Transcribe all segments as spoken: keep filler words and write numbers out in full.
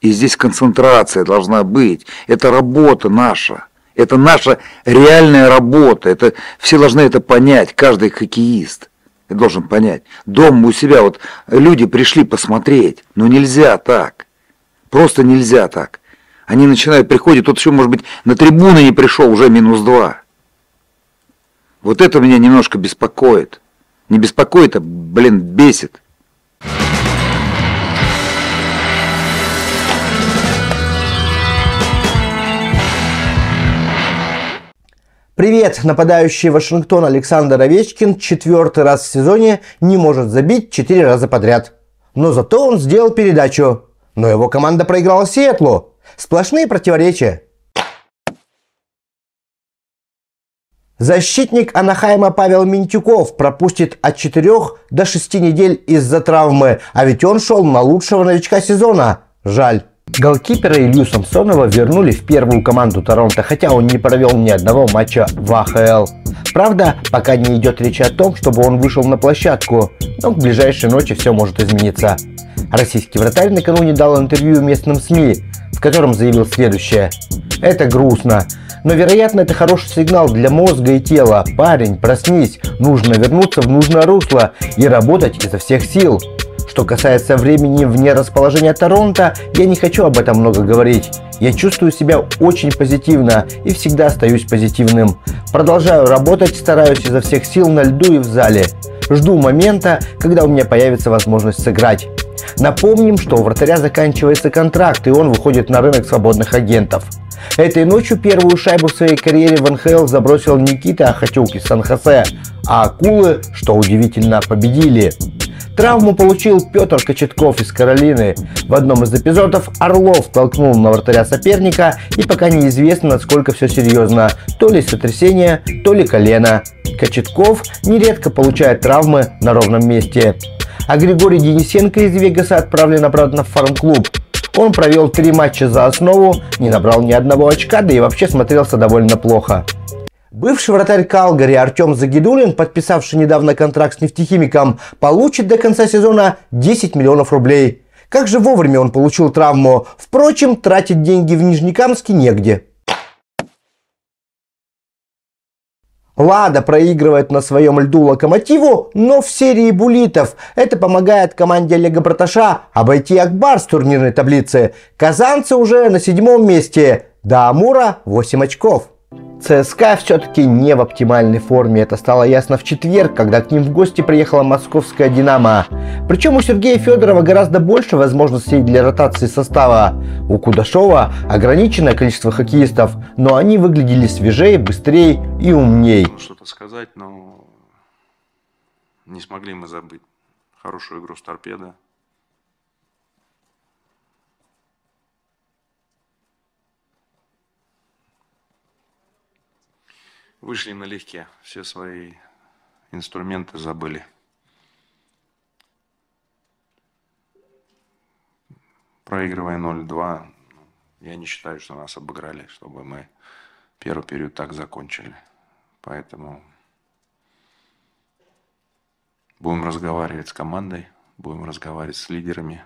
И здесь концентрация должна быть. Это работа наша. Это наша реальная работа. Это, все должны это понять. Каждый хоккеист должен понять. Дома у себя вот люди пришли посмотреть. Но нельзя так. Просто нельзя так. Они начинают, приходят, тут еще, может быть, на трибуны не пришел, уже минус два. Вот это меня немножко беспокоит. Не беспокоит, а, блин, бесит. Привет! Нападающий Вашингтон Александр Овечкин четвертый раз в сезоне не может забить четыре раза подряд. Но зато он сделал передачу. Но его команда проиграла Сиэтлу. Сплошные противоречия. Защитник Анахайма Павел Минтюков пропустит от четырёх до шести недель из-за травмы, а ведь он шел на лучшего новичка сезона. Жаль. Голкипера Илью Самсонова вернули в первую команду Торонто, хотя он не провел ни одного матча в а ха эл. Правда, пока не идет речи о том, чтобы он вышел на площадку, но к ближайшей ночи все может измениться. Российский вратарь накануне дал интервью местным СМИ, в котором заявил следующее. «Это грустно, но, вероятно, это хороший сигнал для мозга и тела. Парень, проснись, нужно вернуться в нужное русло и работать изо всех сил. Что касается времени вне расположения Торонто, я не хочу об этом много говорить. Я чувствую себя очень позитивно и всегда остаюсь позитивным. Продолжаю работать, стараюсь изо всех сил на льду и в зале. Жду момента, когда у меня появится возможность сыграть». Напомним, что у вратаря заканчивается контракт, и он выходит на рынок свободных агентов. Этой ночью первую шайбу в своей карьере в эн ха эл забросил Никита Ахатюк из Сан-Хосе, а акулы, что удивительно, победили. Травму получил Петр Кочетков из Каролины. В одном из эпизодов Орлов толкнул на вратаря соперника, и пока неизвестно, насколько все серьезно. То ли сотрясение, то ли колено. Кочетков нередко получает травмы на ровном месте. А Григорий Денисенко из Вегаса отправлен обратно в фарм-клуб. Он провел три матча за основу, не набрал ни одного очка, да и вообще смотрелся довольно плохо. Бывший вратарь Калгари Артем Загидулин, подписавший недавно контракт с нефтехимиком, получит до конца сезона десять миллионов рублей. Как же вовремя он получил травму. Впрочем, тратить деньги в Нижнекамске негде. Лада проигрывает на своем льду Локомотиву, но в серии буллитов. Это помогает команде Олега Браташа обойти Акбар с турнирной таблицы. Казанцы уже на седьмом месте. До Амура восемь очков. ЦСКА все-таки не в оптимальной форме. Это стало ясно в четверг, когда к ним в гости приехала московская «Динамо». Причем у Сергея Федорова гораздо больше возможностей для ротации состава. У Кудашова ограниченное количество хоккеистов, но они выглядели свежее, быстрее и умней. Что-то сказать, но не смогли мы забыть хорошую игру с «Торпедо». Вышли налегке, все свои инструменты забыли. Проигрывая ноль два, я не считаю, что нас обыграли, чтобы мы первый период так закончили. Поэтому будем разговаривать с командой, будем разговаривать с лидерами.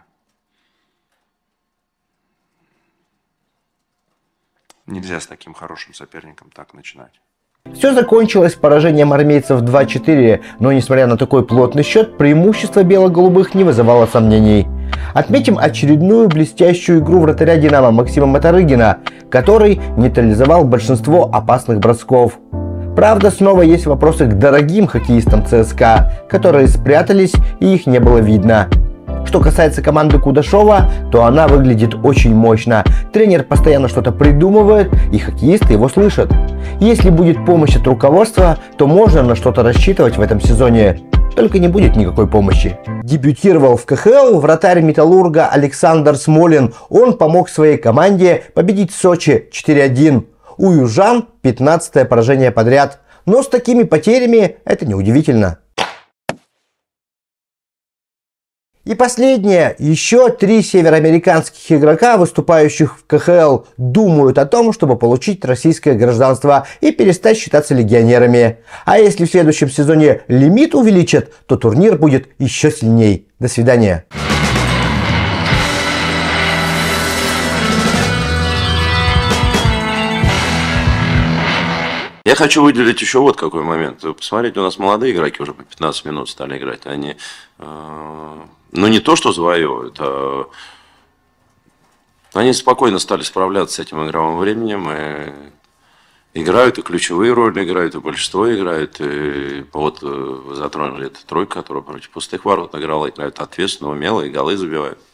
Нельзя с таким хорошим соперником так начинать. Все закончилось поражением армейцев два четыре, но несмотря на такой плотный счет, преимущество бело-голубых не вызывало сомнений. Отметим очередную блестящую игру вратаря «Динамо» Максима Моторыгина, который нейтрализовал большинство опасных бросков. Правда, снова есть вопросы к дорогим хоккеистам ЦСКА, которые спрятались и их не было видно. Что касается команды Кудашова, то она выглядит очень мощно. Тренер постоянно что-то придумывает, и хоккеисты его слышат. Если будет помощь от руководства, то можно на что-то рассчитывать в этом сезоне. Только не будет никакой помощи. Дебютировал в ка ха эл вратарь Металлурга Александр Смолин. Он помог своей команде победить Сочи четыре один. У южан пятнадцатое поражение подряд. Но с такими потерями это неудивительно. И последнее. Еще три североамериканских игрока, выступающих в ка ха эл, думают о том, чтобы получить российское гражданство и перестать считаться легионерами. А если в следующем сезоне лимит увеличат, то турнир будет еще сильней. До свидания. Я хочу выделить еще вот какой момент. Посмотрите, у нас молодые игроки уже по пятнадцать минут стали играть. Они, э, ну не то, что завоевывают, а они спокойно стали справляться с этим игровым временем. И играют, и ключевые роли играют, и большинство играют. И вот вы затронули эту тройку, которая против пустых ворот играла, играют ответственно, умело, и голы забивают.